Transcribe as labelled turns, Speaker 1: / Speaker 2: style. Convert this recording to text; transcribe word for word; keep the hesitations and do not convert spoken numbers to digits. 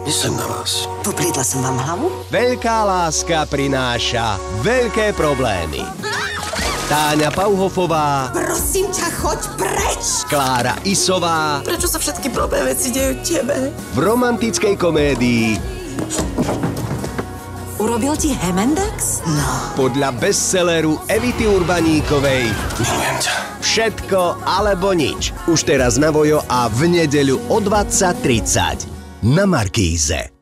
Speaker 1: Myslím na vás.
Speaker 2: Poplietla som vám hlavu?
Speaker 3: Veľká láska prináša veľké problémy. Táňa Pauhofová,
Speaker 2: Prosím ťa, choď preč!
Speaker 3: Klára Isová
Speaker 2: Prečo sa všetky blbé veci dejú tebe?
Speaker 3: v romantickej komédii
Speaker 2: Urobil ti Hemendex? No.
Speaker 3: podľa bestselleru Evity Urbaníkovej
Speaker 1: Milujem ťa.
Speaker 3: Všetko alebo nič. Už teraz na Vojo a v nedeľu o dvadsať tridsať na Markíze.